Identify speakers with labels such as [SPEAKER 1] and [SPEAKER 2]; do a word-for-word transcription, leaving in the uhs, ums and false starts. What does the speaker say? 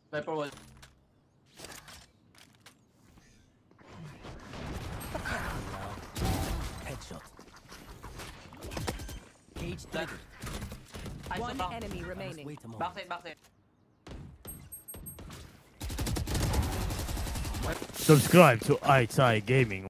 [SPEAKER 1] Cypher one.
[SPEAKER 2] Headshot. Cage
[SPEAKER 1] That.
[SPEAKER 2] triggered.
[SPEAKER 1] I
[SPEAKER 3] One
[SPEAKER 1] saw
[SPEAKER 3] enemy
[SPEAKER 2] Must
[SPEAKER 3] remaining.
[SPEAKER 2] wait a moment.
[SPEAKER 1] backside, backside.
[SPEAKER 4] Subscribe to EyeTie Gaming.